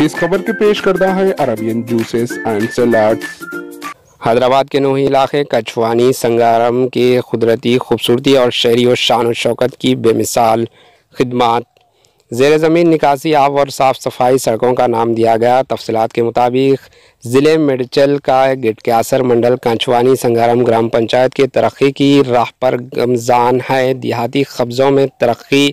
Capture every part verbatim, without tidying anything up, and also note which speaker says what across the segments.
Speaker 1: इस खबर के पेश करता है Arabian juices and salads.
Speaker 2: Hyderabad के नूही इलाके कछवानी संगारम की कुदरती खूबसूरती और शहरी और शान और शौकत की बेमिसाल खिदमात। ज़ेर ज़मीन निकासी आब और साफ़ सफाई सड़कों का नाम दिया गया। तफसीलात के मुताबिक ज़िले मेडचल का गिटक्यासर मंडल कछवानी संगारम ग्राम पंचायत की तरक्की की राह पर गमज़ान है। देहाती कब्ज़ों में तरक्की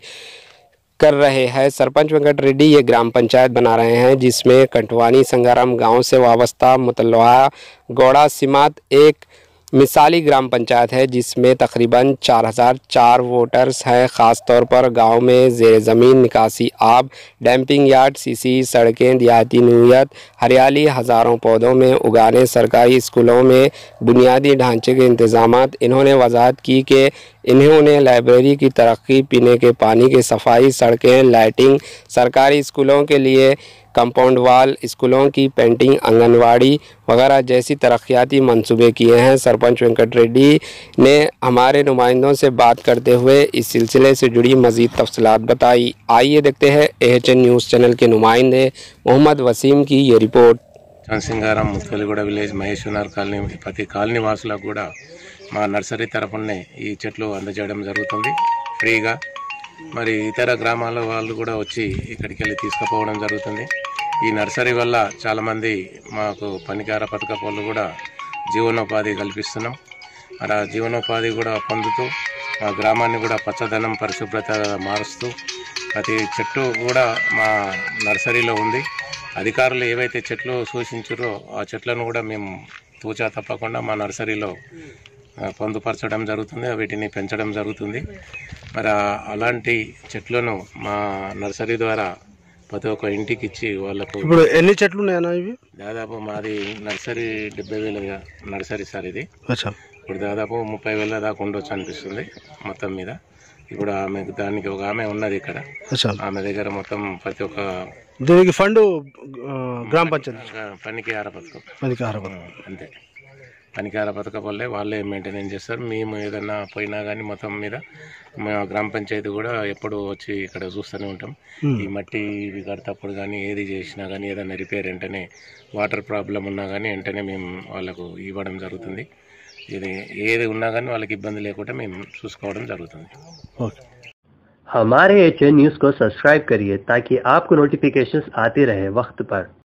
Speaker 2: कर रहे हैं। सरपंच वेंकट रेड्डी ये ग्राम पंचायत बना रहे हैं, जिसमें कछवानी संगारम गांव से वाबस्ता मुतल्लआ गौड़ा सिमात एक मिसाली ग्राम पंचायत है, जिसमें तकरीबन चार हज़ार चार वोटर्स हैं। ख़ास तौर पर गांव में ज़ेर ज़मीन निकासी आब, डैम्पिंग यार्ड, सीसी सड़कें, देहाती नूयत, हरियाली, हज़ारों पौधों में उगाने, सरकारी स्कूलों में बुनियादी ढांचे के इंतज़ामात। इन्होंने वजाहत की कि इन्होंने लाइब्रेरी की तरक्की, पीने के पानी की सफाई, सड़कें, लाइटिंग, सरकारी स्कूलों के लिए कंपाउंड वाल, स्कूलों की पेंटिंग, आंगनवाड़ी वगैरह जैसी तरक्याती मंसूबे किए हैं। सरपंच वेंकट रेड्डी ने हमारे नुमाइंदों से बात करते हुए इस सिलसिले से जुड़ी मज़ीद तफसीलात बताई। आइए देखते हैं A H N news channel के नुमाइंदे मोहम्मद वसीम की ये रिपोर्ट।
Speaker 3: సింగారం ముత్కలిగూడ విలేజ్ మహేశ్వర్ కాలనీ ప్రతి కాలనీ వాసులకు కూడా మా నర్సరీ తరపునే ఈ చెట్లు అందజేయడం జరుగుతుంది ఫ్రీగా. మరి ఇతర గ్రామాల వాళ్ళు కూడా వచ్చి ఇక్కడికి వెళ్ళి తీసుకుపోవడం జరుగుతుంది. ఈ నర్సరీ వల్ల చాలామంది మాకు పనికార పథక వాళ్ళు కూడా జీవనోపాధి కల్పిస్తున్నాం. మరి ఆ జీవనోపాధి కూడా పొందుతూ మా గ్రామాన్ని కూడా పచ్చదనం పరిశుభ్రత మారుస్తూ ప్రతి చెట్టు కూడా మా నర్సరీలో ఉంది. అధికారులు ఏవైతే చెట్లు సూచించారో ఆ చెట్లను కూడా మేము తూచా తప్పకుండా మా నర్సరీలో పొందుపరచడం జరుగుతుంది, వీటిని పెంచడం జరుగుతుంది. మరి అలాంటి చెట్లను మా నర్సరీ ద్వారా ప్రతి ఒక్క ఇంటికి ఇచ్చి వాళ్ళకు.
Speaker 4: ఇప్పుడు ఎన్ని చెట్లు ఉన్నాయన్నా ఇవి?
Speaker 3: దాదాపు మాది నర్సరీ డెబ్బై వేల నర్సరీ సార్ ఇది. ఇప్పుడు దాదాపు ముప్పై వేల దాకా ఉండొచ్చు అనిపిస్తుంది మొత్తం మీద. ఇప్పుడు ఆమె దానికి ఒక ఆమె ఉన్నది ఇక్కడ, ఆమె దగ్గర మొత్తం ప్రతి ఒక్క
Speaker 4: దీనికి ఫండ్ గ్రామ పంచాయతీ
Speaker 3: పనికిహార పథకం
Speaker 4: పనికిహార పథకం
Speaker 3: అంతే. పనికిహార పథకం వల్లే వాళ్ళే మెయింటెనెన్స్ చేస్తారు. మేము ఏదన్నా పోయినా కానీ మొత్తం మీద మా గ్రామ పంచాయతీ కూడా ఎప్పుడు వచ్చి ఇక్కడ చూస్తూనే ఉంటాం. ఈ మట్టి ఇవి కడతప్పుడు కానీ ఏది చేసినా కానీ ఏదైనా రిపేర్ వెంటనే వాటర్ ప్రాబ్లం ఉన్నా కానీ వెంటనే మేము వాళ్ళకు ఇవ్వడం జరుగుతుంది. ఇది ఏది ఉన్నా కానీ వాళ్ళకి ఇబ్బంది లేకుండా మేము చూసుకోవడం జరుగుతుంది.
Speaker 4: ఓకే.
Speaker 5: हमारे एच एन न्यूज़ को सब्सक्राइब करिए ताकि आपको नोटिफिकेशंस आते रहे वक्त पर।